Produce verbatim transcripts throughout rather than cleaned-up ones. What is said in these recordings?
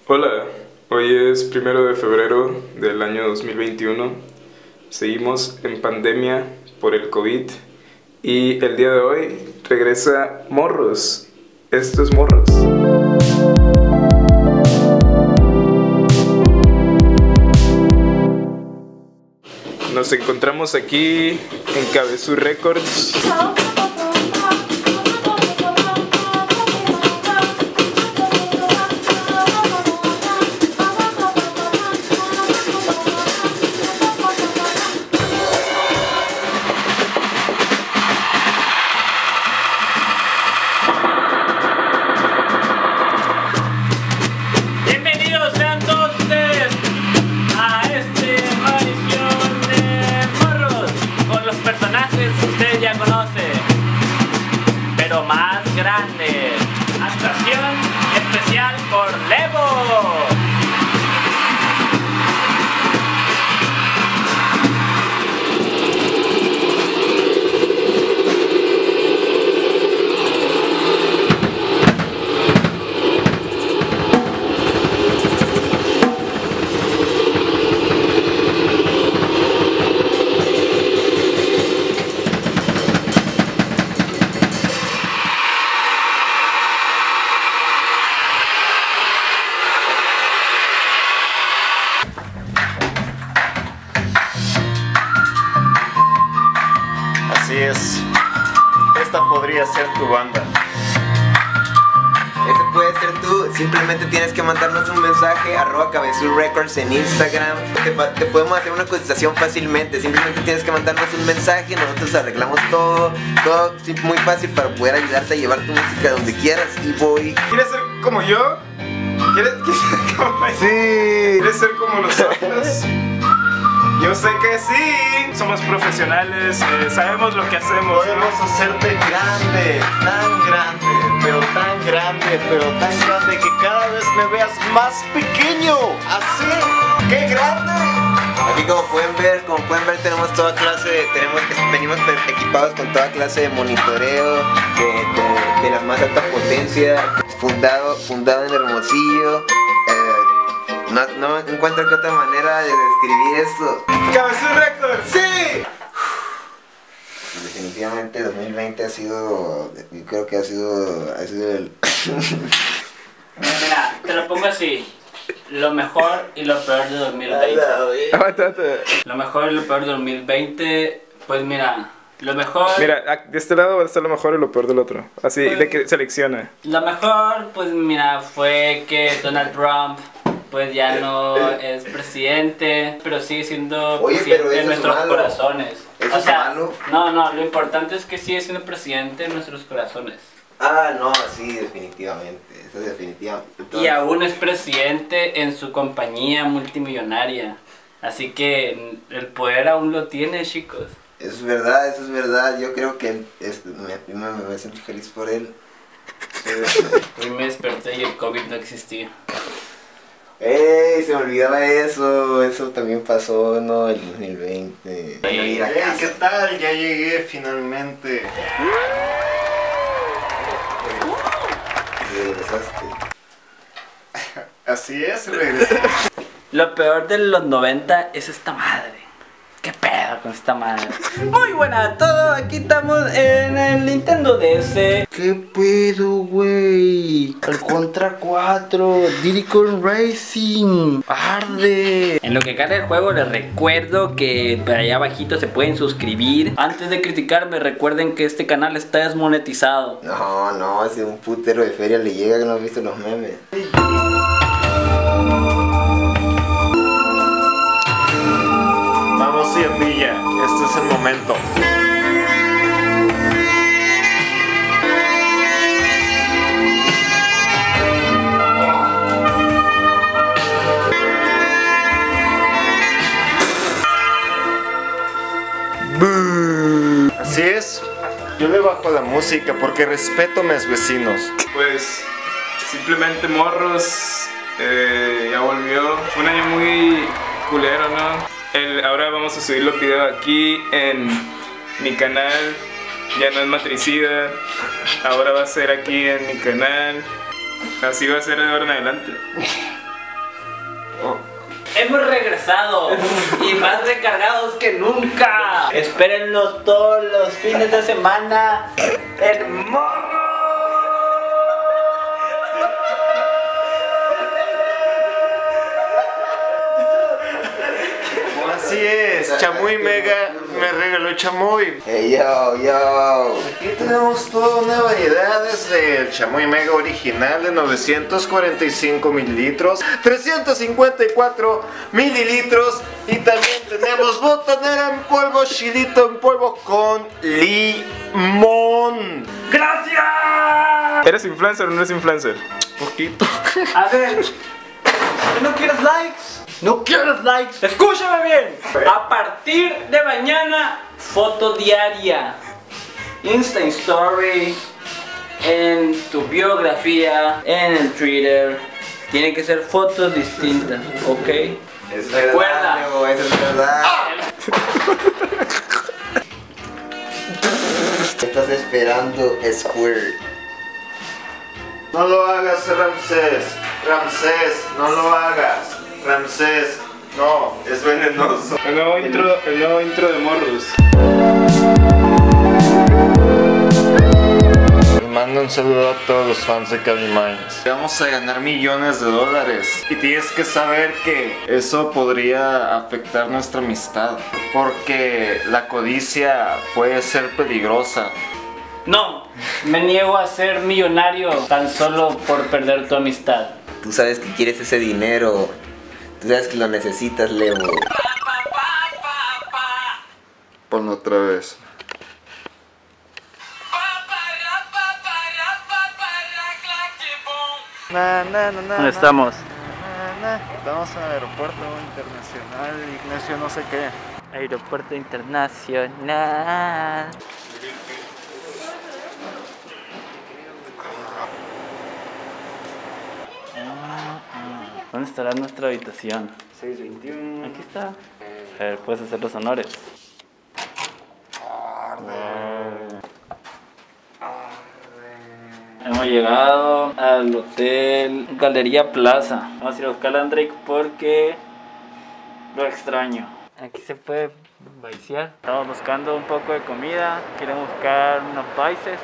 Hola, hoy es primero de febrero del año dos mil veintiuno. Seguimos en pandemia por el COVID y el día de hoy regresa Morros. Esto es Morros. Nos encontramos aquí en Cabezú Records. Pero más grande. Actuación especial por Levo. Así es, esta podría ser tu banda. Ese puede ser tú, simplemente tienes que mandarnos un mensaje arroba Cabezú Records en Instagram. Te, te podemos hacer una cotización fácilmente, simplemente tienes que mandarnos un mensaje, nosotros arreglamos todo, todo muy fácil para poder ayudarte a llevar tu música donde quieras. Y voy. ¿Quieres ser como yo? ¿Quieres, quieres ser como yo? Sí. ¿Quieres ser como nosotros? Yo sé que sí, somos profesionales, eh, sabemos lo que hacemos. Podemos hacerte grande, tan grande, pero tan grande, pero tan grande que cada vez me veas más pequeño. Así, ¡qué grande! Aquí como pueden ver, como pueden ver tenemos toda clase de, tenemos, venimos equipados con toda clase de monitoreo, de, de, de la más alta potencia, fundado, fundado en Hermosillo. No, no encuentro que otra manera de describir esto. ¡Cabezú Records! ¡Sí! Definitivamente dos mil veinte ha sido, yo creo que ha sido, ha sido el... Mira, te lo pongo así. Lo mejor y lo peor de dos mil veinte. Lo mejor y lo peor de dos mil veinte, pues mira, lo mejor... Mira, de este lado va a estar lo mejor y lo peor del otro. Así, pues, de que selecciona. Lo mejor, pues mira, fue que Donald Trump pues ya no es presidente, pero sigue siendo Oye, presidente pero eso en nuestros es malo. corazones. ¿Eso o es sea, malo? no, no, lo importante es que sigue siendo presidente en nuestros corazones. Ah, no, sí, definitivamente, eso es definitivamente. Entonces, Y aún es presidente en su compañía multimillonaria. Así que el poder aún lo tiene, chicos. Eso es verdad, eso es verdad, yo creo que él, es, me, me, me voy a sentir feliz por él. Hoy me desperté y el COVID no existía. ¡Ey! Se me olvidaba eso, eso también pasó, ¿no? El dos mil veinte. Hey, No ir a Hey, casa. ¿qué tal? Ya llegué finalmente. Regresaste. Así es, regresé. Lo peor de los noventa es esta madre. ¿Qué pedo con esta madre? Muy buena a todos, aquí estamos en el Nintendo D S. ¿Qué pedo, güey? El Contra cuatro, Diddy Kong Racing, arde. En lo que carga el juego les recuerdo que por allá abajito se pueden suscribir. Antes de criticarme recuerden que este canal está desmonetizado. No, no, si un putero de feria le llega que no has visto los memes. Vamos, Ciendilla, este es el momento. Así es, yo le bajo la música porque respeto a mis vecinos. Pues simplemente Morros eh, ya volvió. Fue un año muy culero, ¿no? El, ahora vamos a subir los videos aquí en mi canal. Ya no es Matricida, ahora va a ser aquí en mi canal. Así va a ser de ahora en adelante. Hemos regresado y más recargados que nunca. Espérennos todos los fines de semana en Morro. Así es, Chamoy Mega me regaló Chamoy. Hey, yo, yo. Aquí tenemos toda una variedad desde el Chamoy Mega original de novecientos cuarenta y cinco mililitros, trescientos cincuenta y cuatro mililitros y también tenemos botanera en polvo, chilito en polvo con limón. ¡Gracias! ¿Eres influencer o no eres influencer? Poquito. A ver, ¿no quieres likes? ¿No quieres likes? Escúchame bien. A partir de mañana, foto diaria. Insta Story, en tu biografía, en el Twitter. Tienen que ser fotos distintas, ¿ok? Es verdad, Recuerda. Leo, eso es verdad. ¿Qué estás esperando, Squirt? No lo hagas, Ramsés. Ramsés, no lo hagas. Ramsés, no, es venenoso. El nuevo intro, el nuevo intro de Morros. Les mando un saludo a todos los fans de Cali Minds. Vamos a ganar millones de dólares. Y tienes que saber que eso podría afectar nuestra amistad. Porque la codicia puede ser peligrosa. No, me niego a ser millonario tan solo por perder tu amistad. Tú sabes que quieres ese dinero. Tú sabes que lo necesitas, Leo. Ponlo otra vez. Na, na, na, na, ¿Dónde estamos? na, na. Estamos en el aeropuerto internacional Ignacio no sé qué. Aeropuerto Internacional. ¿Dónde estará nuestra habitación? seis veintiuno. Aquí está. A ver, puedes hacer los honores. Hemos llegado al hotel Galería Plaza. Vamos a ir a buscar a André porque lo extraño. Aquí se puede baisear. Estamos buscando un poco de comida. Queremos buscar unos paises.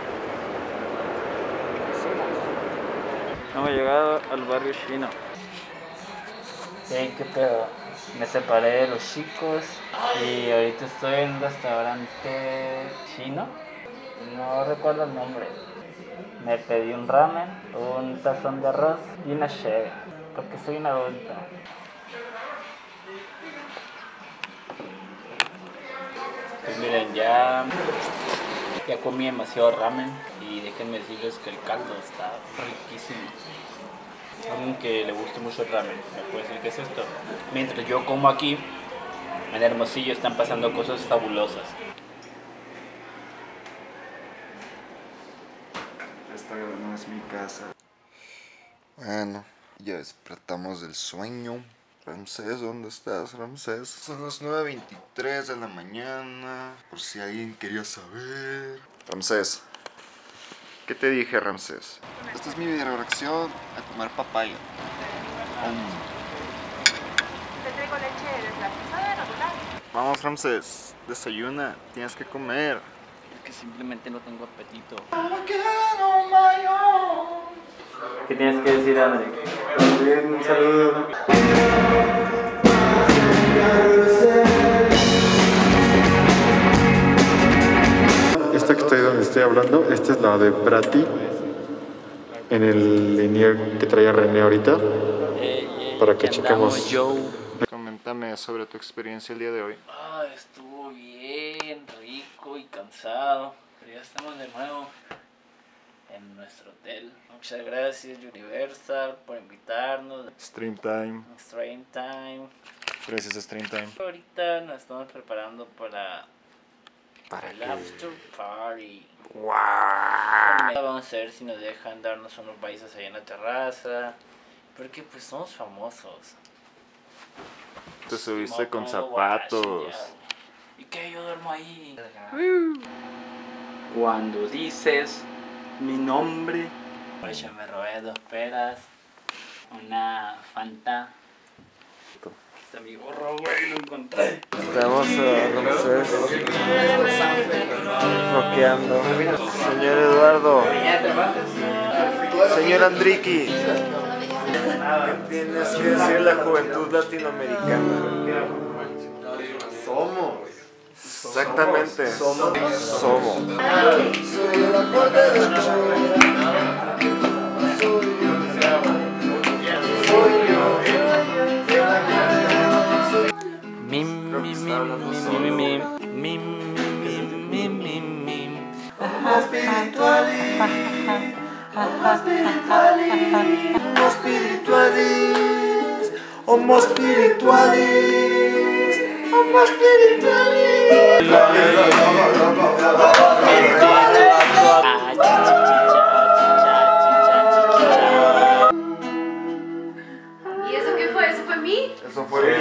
Hemos llegado al barrio chino. Hey, qué pedo. Me separé de los chicos y ahorita estoy en un restaurante chino. No recuerdo el nombre. Me pedí un ramen, un tazón de arroz y una cheve, porque soy una adulta. Pues miren, ya, ya comí demasiado ramen y déjenme decirles que el caldo está riquísimo. Alguien que le guste mucho el ramen, ¿me puede decir qué es esto? Mientras yo como aquí, en Hermosillo están pasando cosas fabulosas. Esta no es mi casa. Bueno, ya despertamos del sueño. Ramsés, ¿dónde estás, Ramsés? Son las nueve veintitrés de la mañana, por si alguien quería saber. Ramsés, ¿qué te dije, Ramsés? Esta es mi reacción a comer papaya. Um. Te traigo leche deslactosada natural. Vamos, Ramsés, desayuna, tienes que comer. Es que simplemente no tengo apetito. ¿Qué tienes que decir, André? También un saludo. Esta que estoy donde estoy hablando, esta es la de Brati en el lineal que traía René ahorita. Para que chequemos. Coméntame sobre tu experiencia el día de hoy. Ah, estuvo bien, rico y cansado. Pero ya estamos de nuevo en nuestro hotel. Muchas gracias Universal por invitarnos. Stream time. Stream Time. Gracias, Stream time. Ahorita nos estamos preparando para ¿Para el qué? after party. ¡Wow! Vamos a ver si nos dejan darnos unos bailes ahí en la terraza. Porque pues somos famosos. Te subiste No, con no, zapatos. guachi, ya. ¿Y qué? Yo duermo ahí. Cuando dices mi nombre, pues yo me robé dos peras, una Fanta Está mi gorro, güey, lo encontré. Estamos a Ramsés bloqueando. Señor Eduardo. Señor Andriki. ¿Qué tienes que decir la juventud latinoamericana? Somos. Exactamente. Somos. Somos. Mim, mim, mim, mim, mim, mim, mim, mim, mim. Homo spiritualis, homo spiritualis, homo spiritualis, homo spiritualis, homo spiritualis. ¿Y eso qué fue? ¿Eso fue mí? Eso fue mí.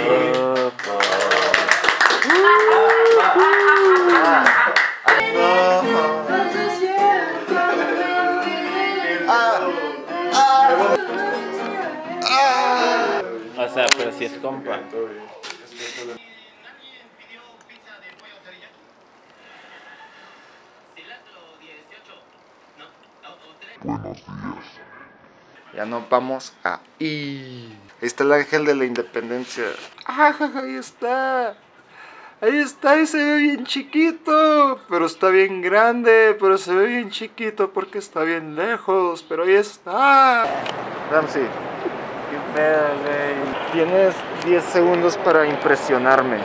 O sea, pero si es compa. Ya nos vamos a ir. Ahí está el ángel de la independencia. ¡Ah, ahí está! Ahí está y se ve bien chiquito. Pero está bien grande. Pero se ve bien chiquito porque está bien lejos. Pero ahí está. Ramsey, qué pedo, güey. Tienes diez segundos para impresionarme.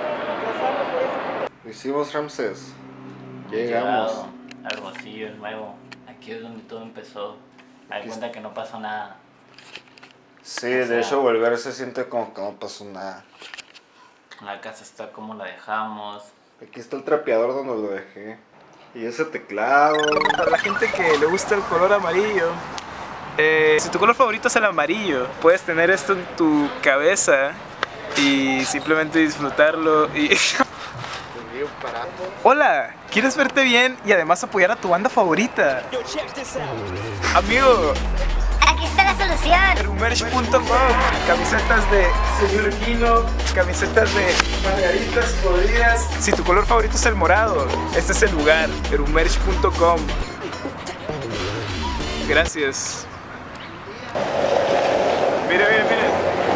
Lo hicimos, Ramsés. Llegamos. Al Hermosillo, el nuevo. Aquí es donde todo empezó. Me di cuenta que no pasó nada. Sí, de hecho volver se siente como que no pasó nada. La casa está como la dejamos. Aquí está el trapeador donde lo dejé. Y ese teclado. Para la gente que le gusta el color amarillo, eh, si tu color favorito es el amarillo, puedes tener esto en tu cabeza y simplemente disfrutarlo y... Hola, ¿quieres verte bien y además apoyar a tu banda favorita? Amigo, aquí está la solución. Erumerch punto com, camisetas de Señor Kino, camisetas de margaritas podridas. Si tu color favorito es el morado, este es el lugar, Erumerch punto com. Gracias. Mire, mire, mire.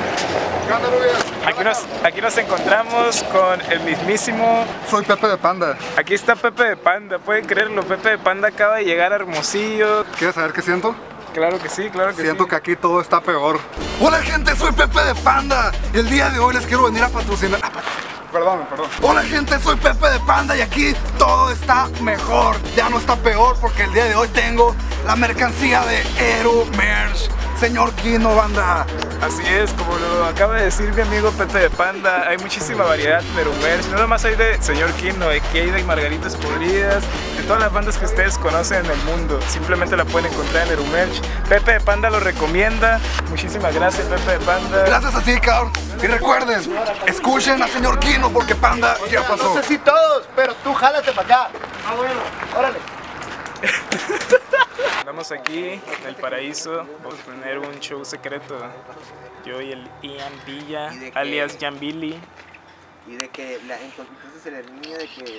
Aquí nos, aquí nos encontramos con el mismísimo... Soy Pepe de Panda. Aquí está Pepe de Panda, pueden creerlo, Pepe de Panda acaba de llegar a Hermosillo. ¿Quieres saber qué siento? Claro que sí, claro que Siento sí. que aquí todo está peor. Hola gente, soy Pepe de Panda. El día de hoy les quiero venir a patrocinar. Ah, perdón, perdón. Hola gente, soy Pepe de Panda y aquí todo está mejor. Ya no está peor porque el día de hoy tengo la mercancía de Erumerch. Señor Kino, banda. Así es, como lo acaba de decir mi amigo Pepe de Panda, hay muchísima variedad de Erumerch. No nomás hay de Señor Kino, aquí hay de Margaritas Podridas, de todas las bandas que ustedes conocen en el mundo. Simplemente la pueden encontrar en Erumerch. Pepe de Panda lo recomienda. Muchísimas gracias, Pepe de Panda. Gracias a ti, cabrón. Y recuerden, escuchen a Señor Kino porque Panda ya pasó. No sé si todos, pero tú jálate para acá. Ah, bueno, órale. Estamos aquí en el paraíso, vamos a tener un show secreto. Yo y el Ian Villa, ¿Y de qué? alias Jan Billy. Y de que la encontraste en el niño de que...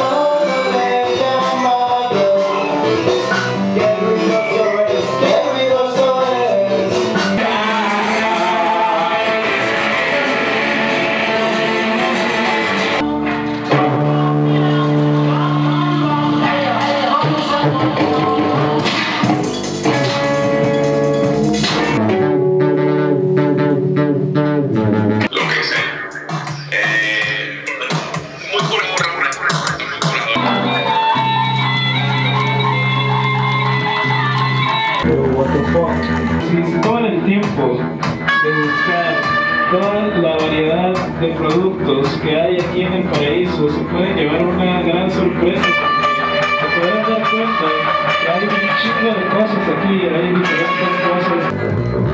Si se toman el tiempo de buscar toda la variedad de productos que hay aquí en el paraíso, se pueden llevar una gran sorpresa. Se podrán dar cuenta que hay un chingo de cosas aquí, hay diferentes cosas.